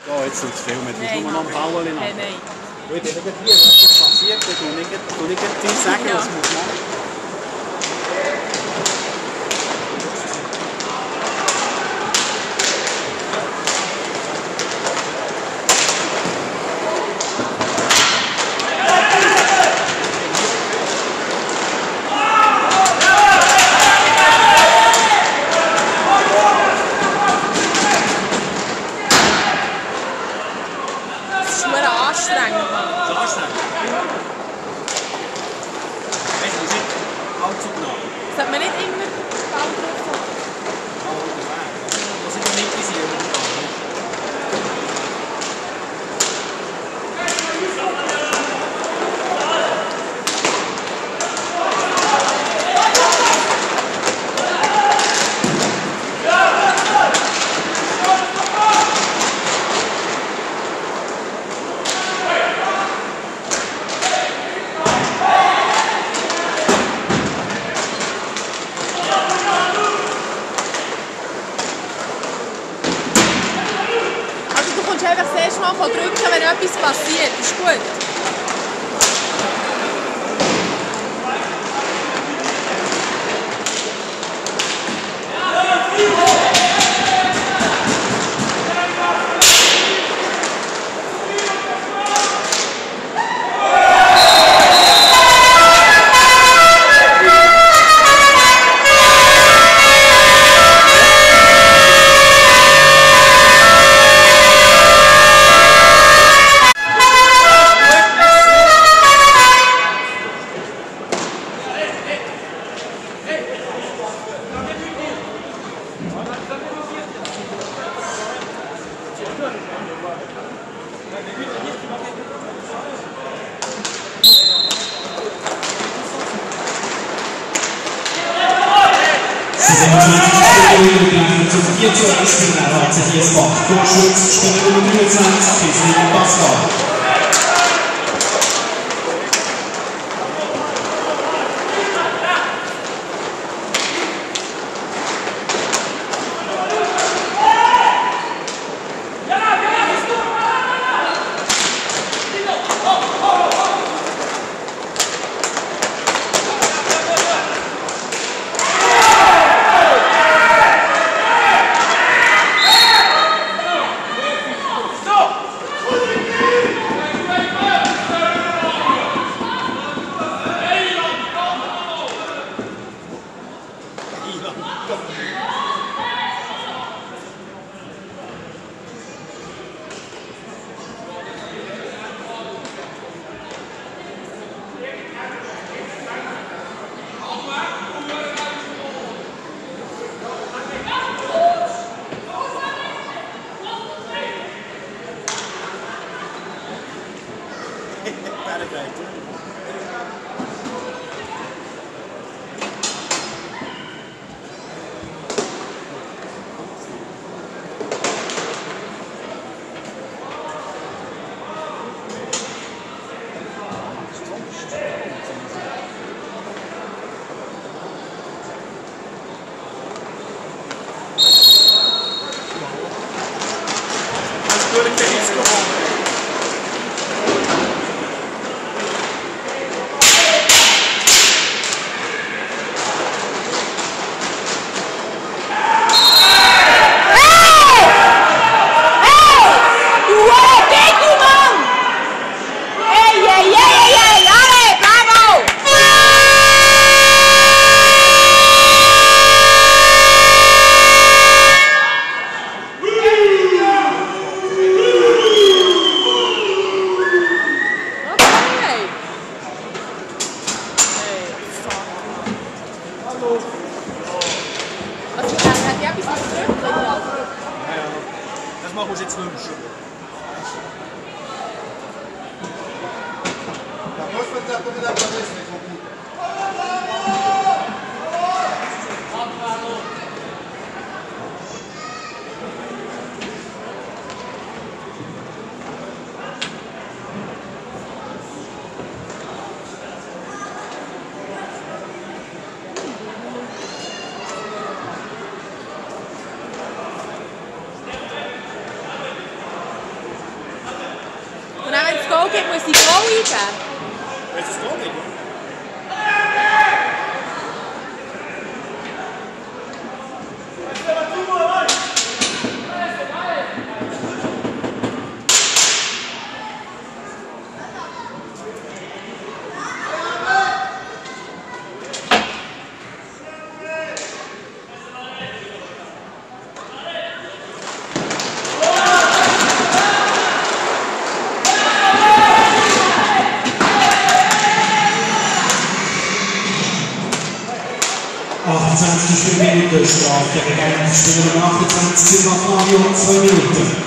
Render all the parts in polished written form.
Ja, jetzt sind es viel mit. Muss nur noch am Hallen nach. Nein. Ich bin hier, was passiert, dann tue ich dir sagen, was man machen. Sollte man nicht immer Ball drauf haben? Das sind nicht die Siege. Einfach das erste Mal drücken, wenn etwas passiert. Ist gut. Sie sind zum 4:1 Finale hat sich hier Sport. Torschütz, Spieler Nummer 29, Kisling Basler. Natuurlijk ben iets gewonnen. Das machen wir jetzt nicht mehr. Da muss man sagen, dass das nicht so gut ist. geht, muss ich Goal eingeben. Willst du es Goal nicht? Minuten Strafe gegen Spieler 28 nach Mario 2 Minuten.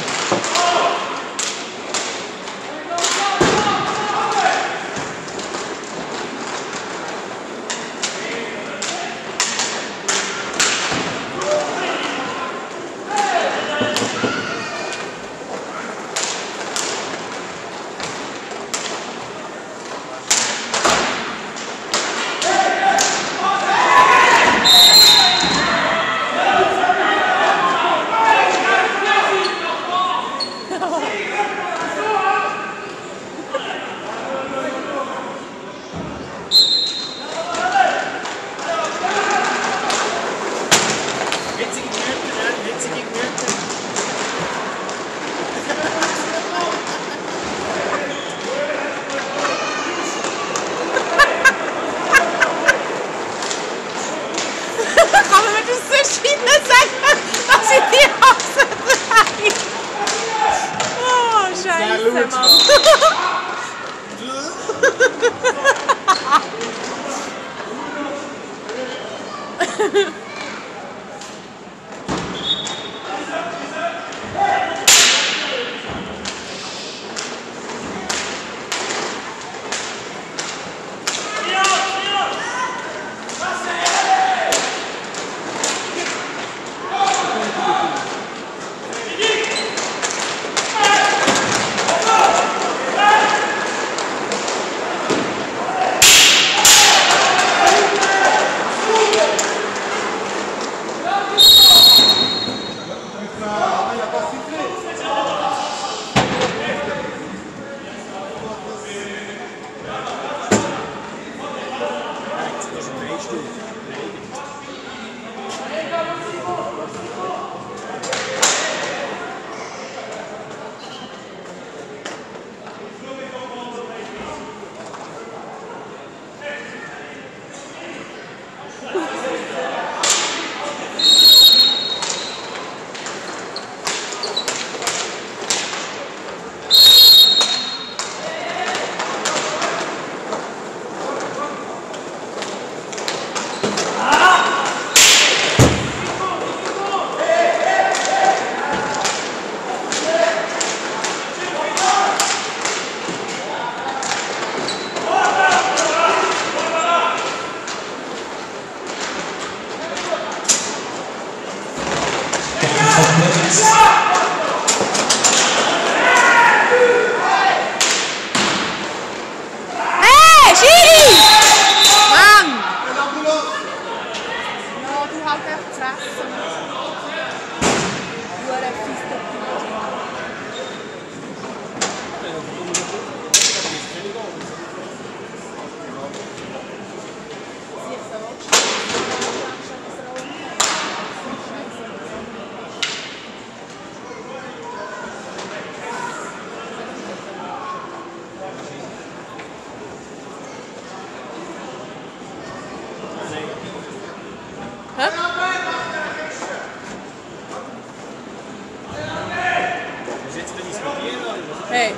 Hey.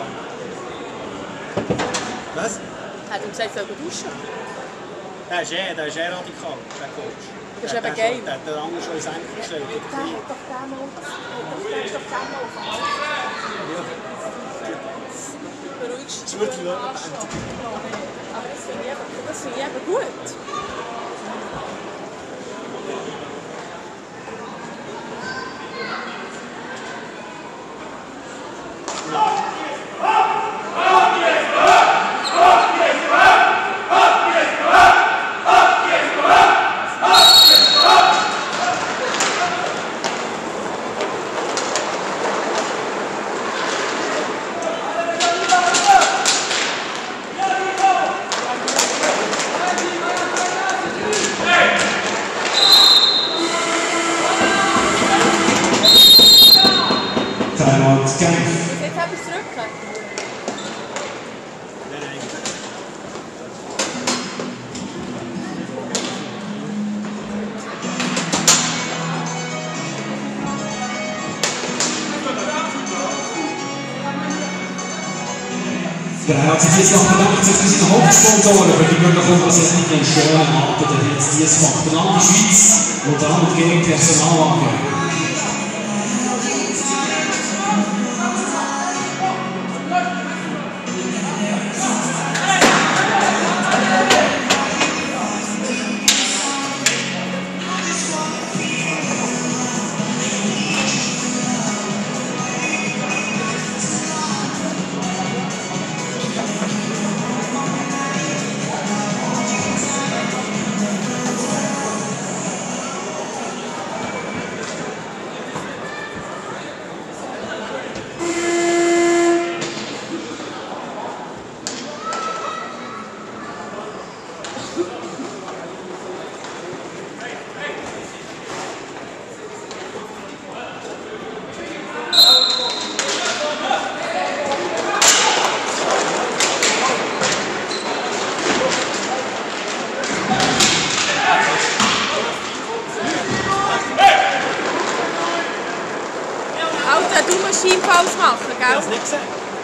Was? Hat er gesagt, soll er duschen? Der ist radikal, der Coach. Das ist eben geil. Der hat den anderen schon ins Senken gestellt. Der hat doch den mal beruhigst Das würde die Leute aber das finde ich eben gut. Timeout Genf. Muss jetzt etwas drücken? Der hat sich jetzt noch bedankt für seine Hauptsponsoren für die Möglichkeit, dass es nicht einen schönen Abend der jetzt dies macht. Der Land die Schweiz und der Land gegen Personalwagen. Alter, du musst Scheinpause machen, gell? Ich habe es nicht gesehen.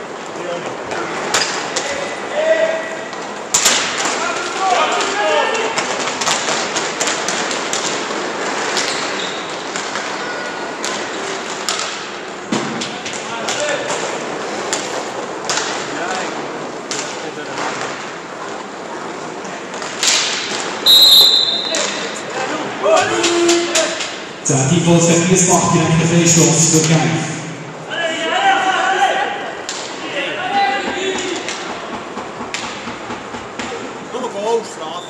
Der Tifos der Biesbach direkter Freistoß für Genf. Nur Goal, Strafe.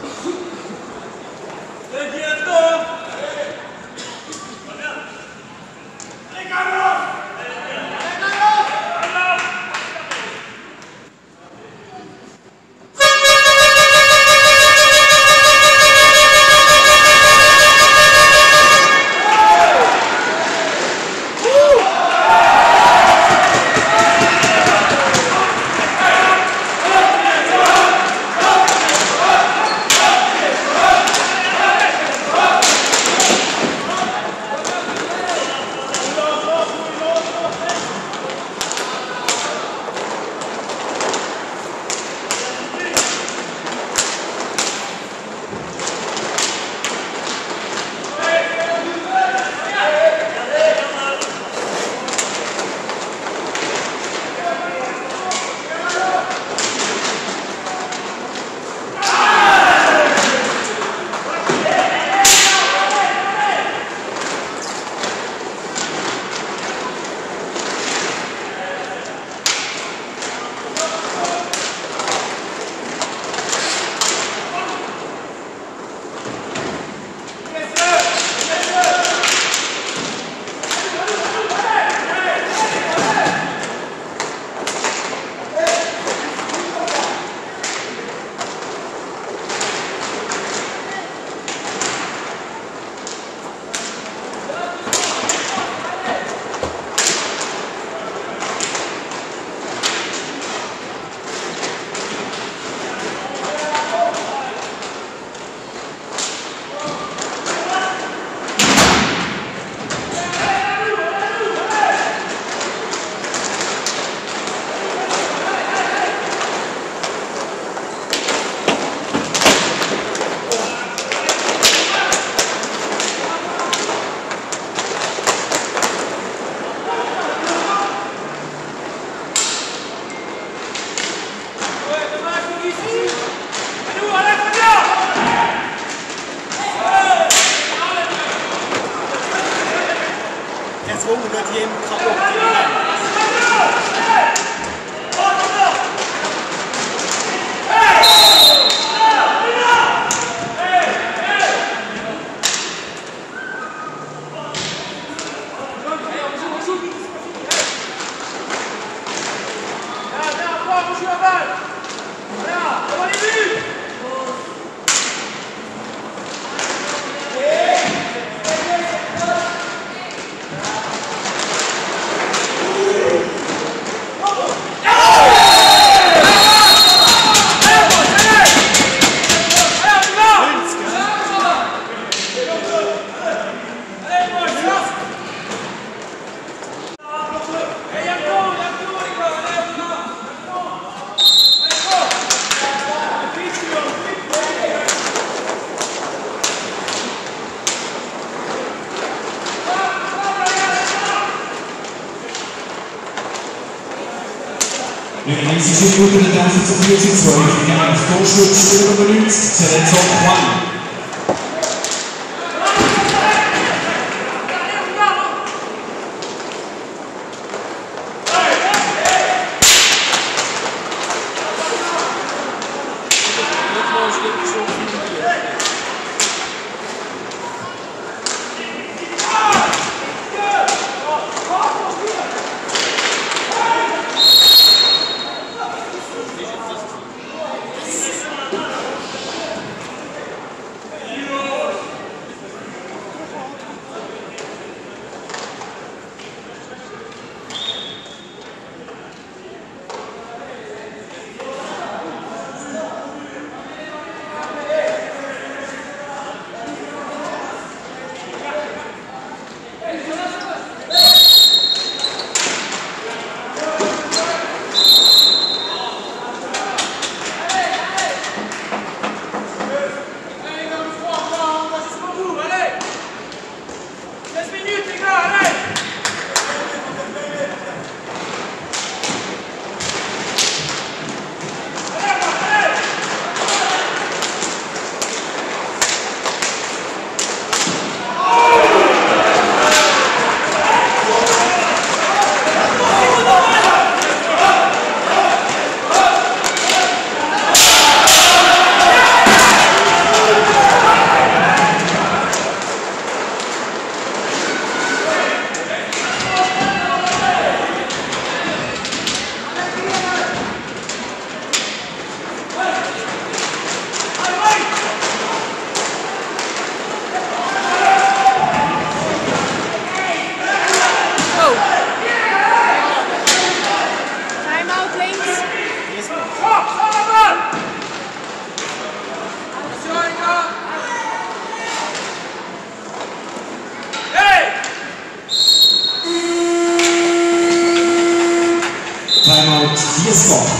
Jetzt wundert geht jemand kaputt. Realistische Minuten treffen zu 4:2. Gegen auf Torschütze Nummer 90, Cerezo Juan. Timeout, Diesbach.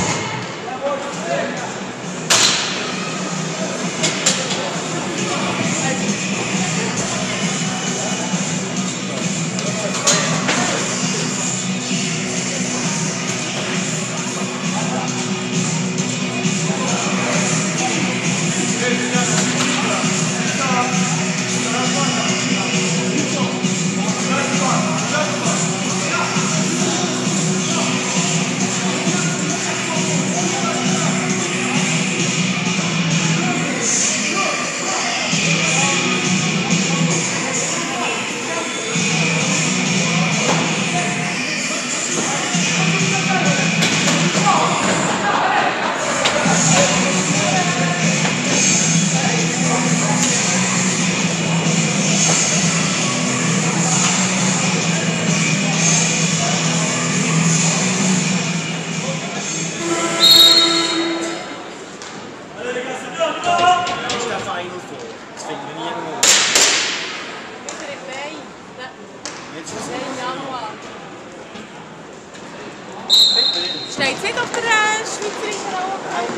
Steht es nicht auf der Schweizer Auge?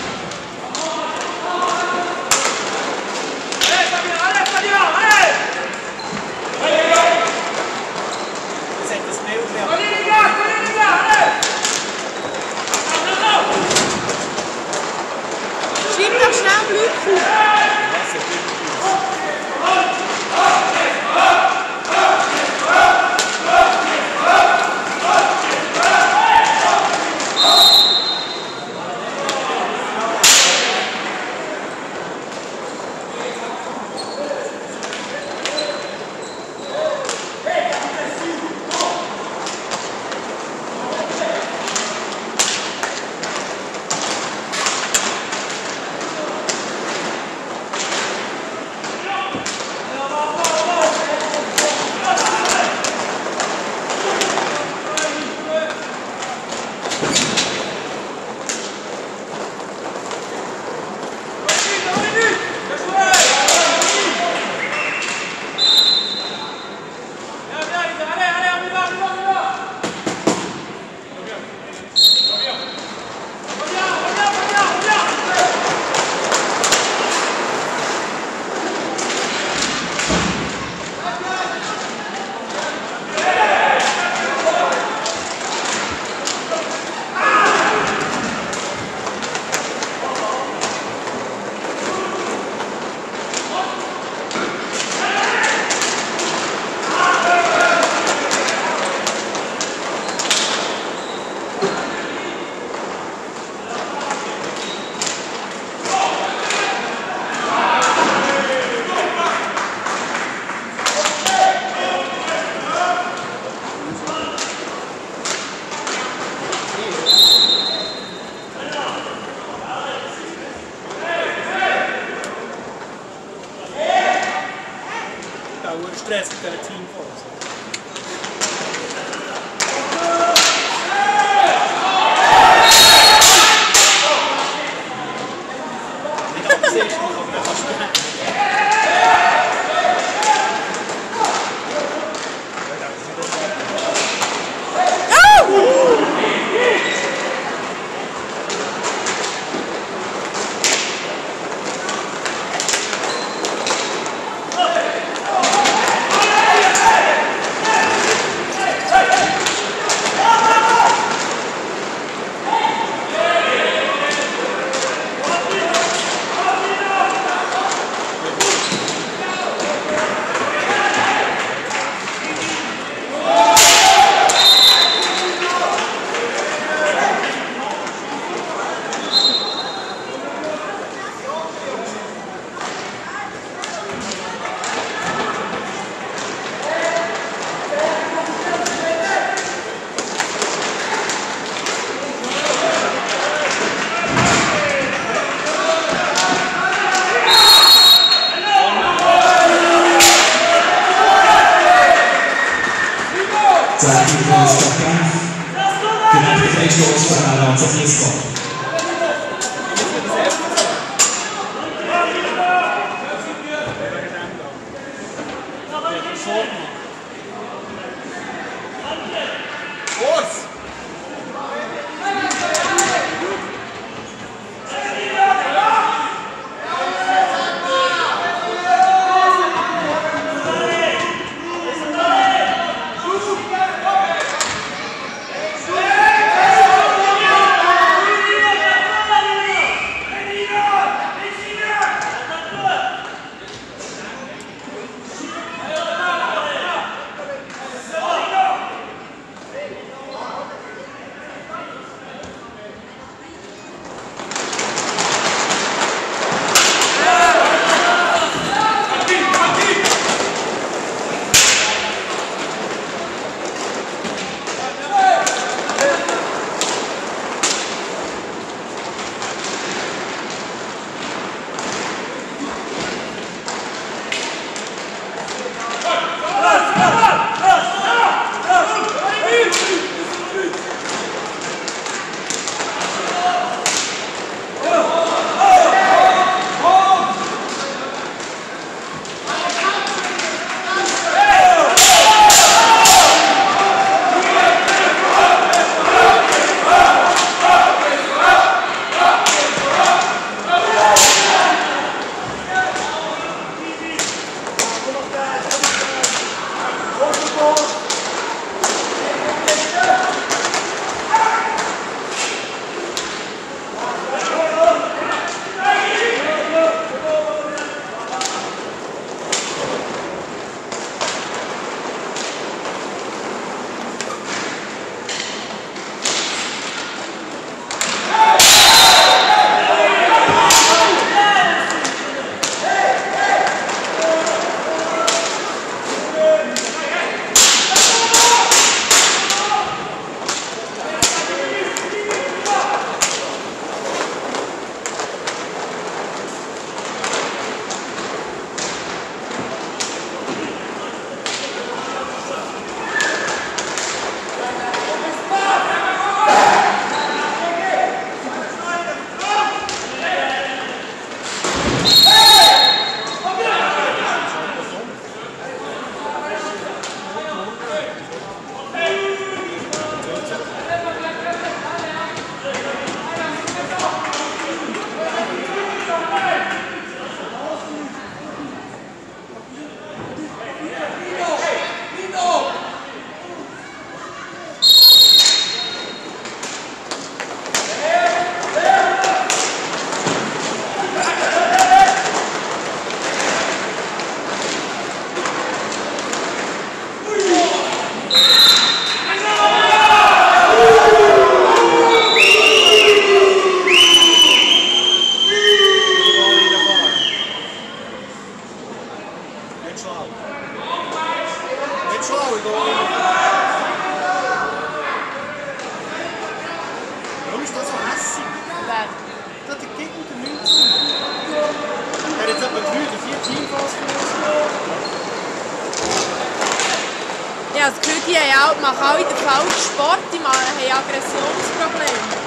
Schreib doch schnell Leute. Seite von Stadt Genf. Direkt Freistoß für den HC Fiesbach. Ja, das gehört hier ja auch, machen alle den falschen Sport, die haben Aggressionsprobleme.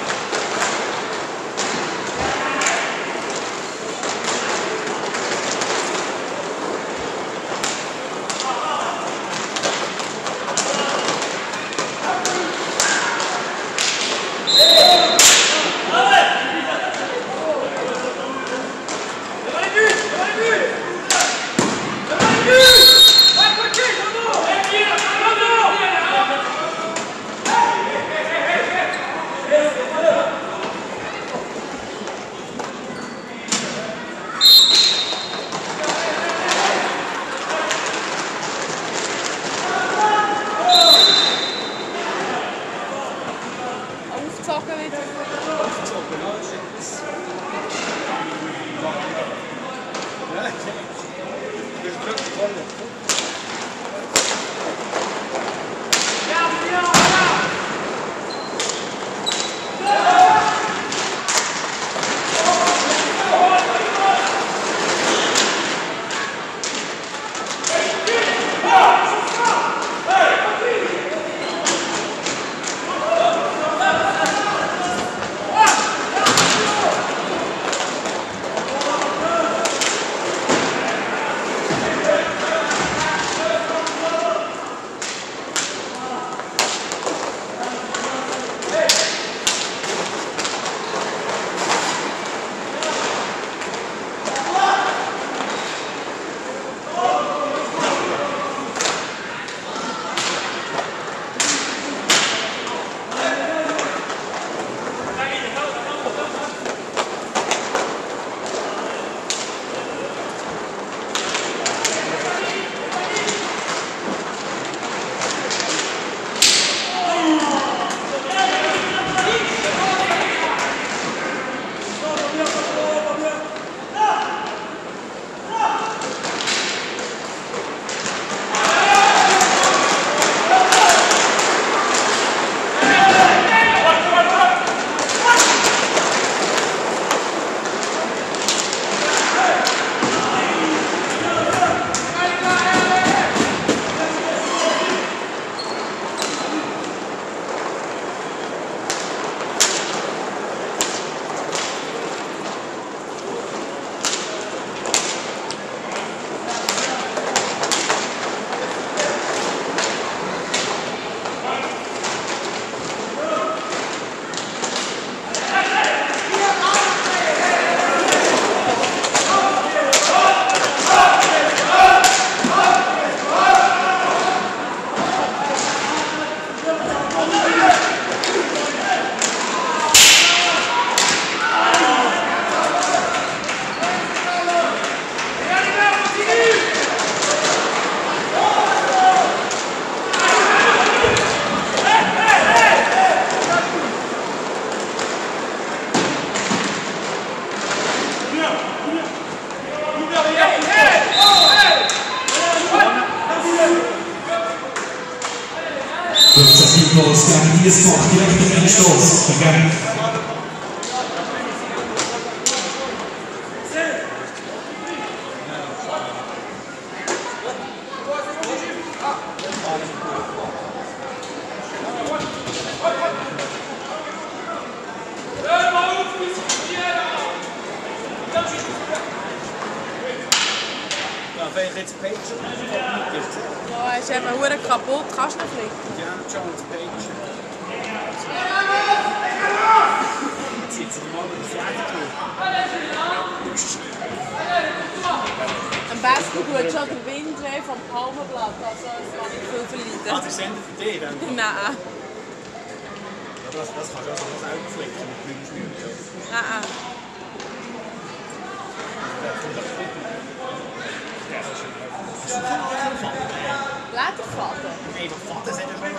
direkter Einstoß für Genk. Wenn ich jetzt Page Ja, ist eben verdammt kaputt. Kannst du noch flicken? ja, Jones Page. Jetzt sitzen wir mal mit der Fläche durch. Am besten tut schon der Wind vom Palmenblatt, also es kann nicht viel verleiden. Ah, der Sender für dich dann? Nein. Ja, das kannst du also noch selber flicken mit Glücksmühle. Nein. Lederfaden? Nein, wat Faden zijn er wel.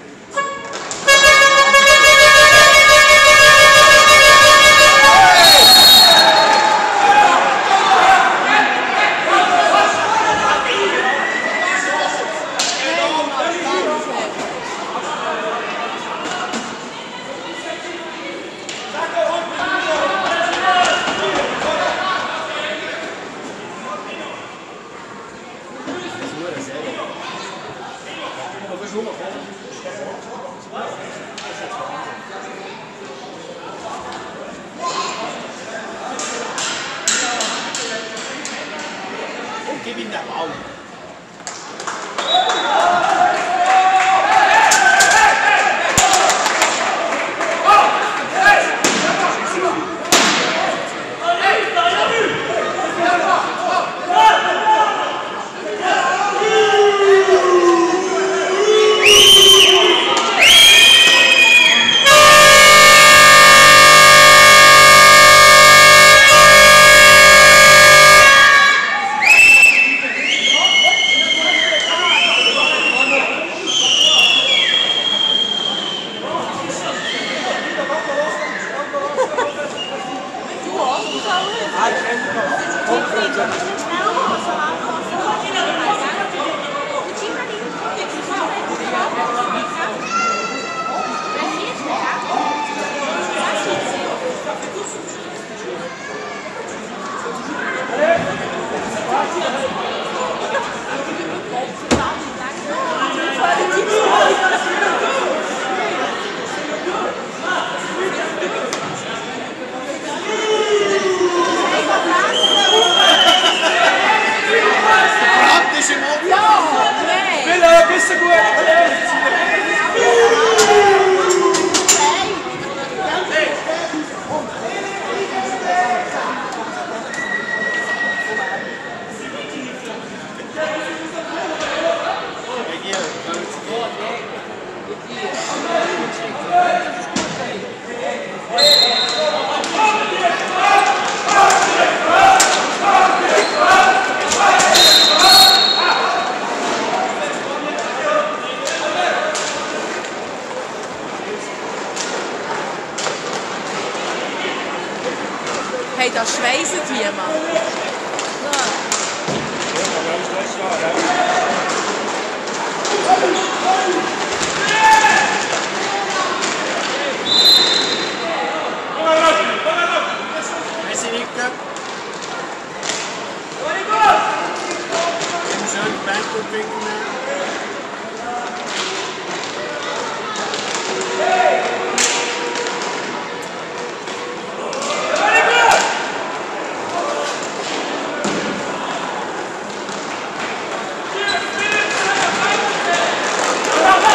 Gib ihm den Ball. Hey, das schweissen die, Mann. Messi Nicke. Schön Band entwickeln. Bravo!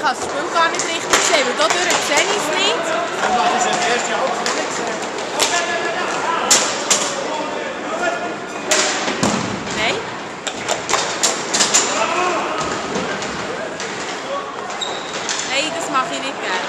habe das Spiel gar nicht richtig gesehen, weil dadurch sehe ich es nicht. Dann mache ich es im ersten Halbzeit nicht gesehen. Nein. Nein, das mache ich nicht gerne.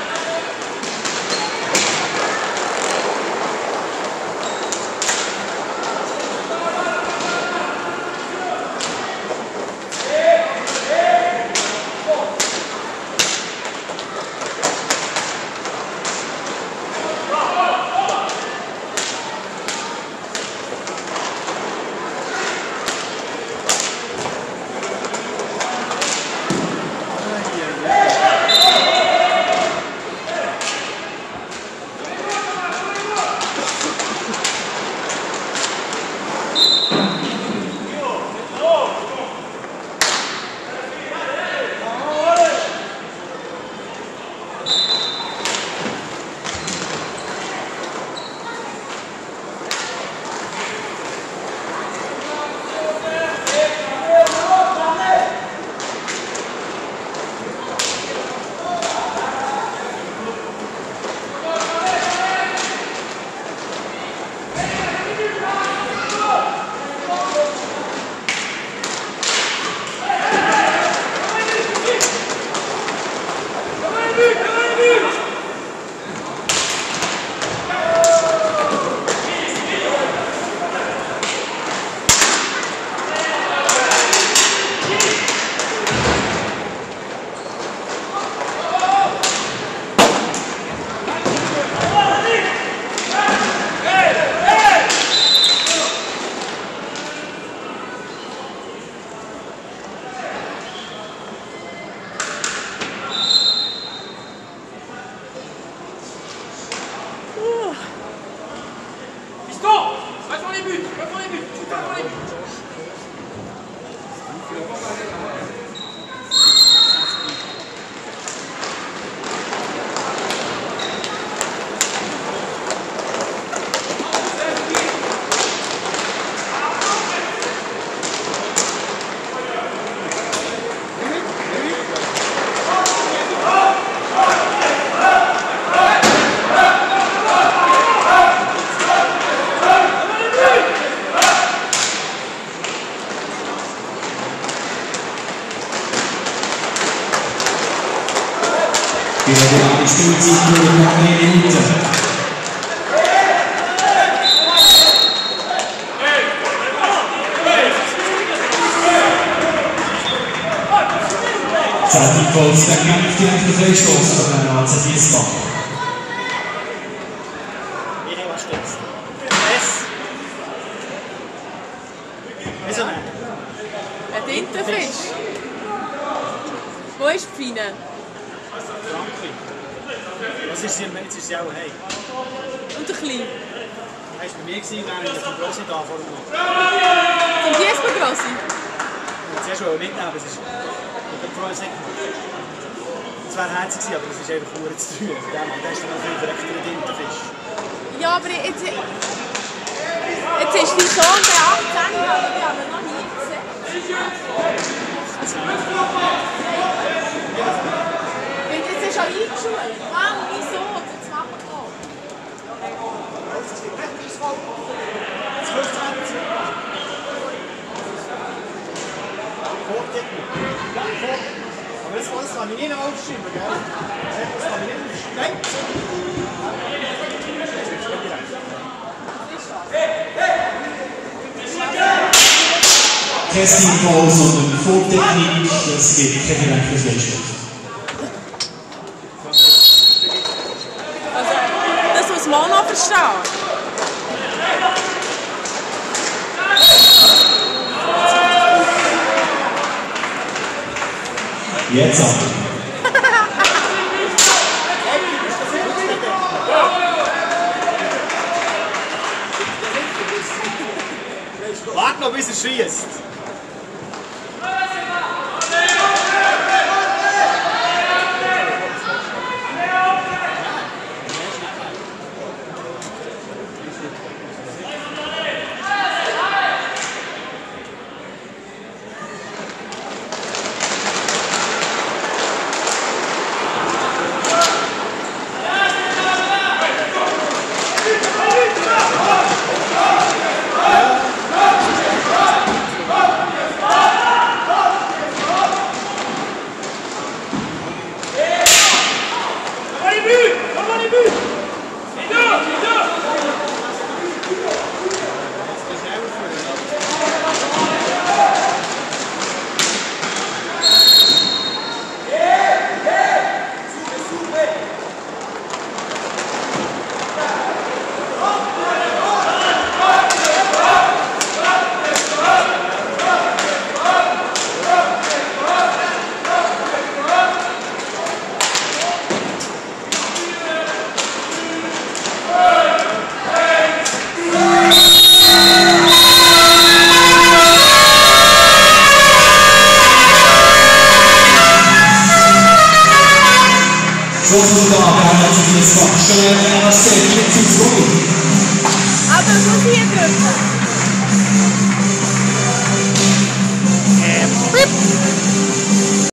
Die reguläre Spielzeit nur noch 3 Minuten. Zeitlich folgt der Kampf direkt der Freistoß von der AC Wiesbach. Ich habe was stets. Wieso nicht? Ein Tintenfisch. Wo ist die Feine? Frankie. Was ist sie? Jetzt ist sie auch heim. Und der Kleine? Er war bei mir, während ich vom Grossi da vor dem Mann. Zum Diesmal Grossi? Zuerst wollte ich mitnehmen, aber es ist... Ich habe vorher nicht gemacht. Es wäre herzig gewesen, aber es ist einfach verdammt zu teuer. Von dem her, der ist dann noch viel verreckter Tintenfisch. Ja, aber jetzt ist dein Sohn der 18, aber die haben wir noch nie gesehen. Jetzt ist er eingeschult. Mann, wieso? Jetzt machen wir doch. Aber das kann ich nicht aufschreiben, gell? Das kann ich nicht aufschreiben. Kein Teamfall, sondern Vortechnik, es gibt keine direkte Freistoß. Also, das muss man auch noch verstehen. Jetzt aber. Warte noch, bis er schießt. Schlussfrage hat sich jetzt noch schnell was sehr zu tun. Aber es muss hier drücken. Pip.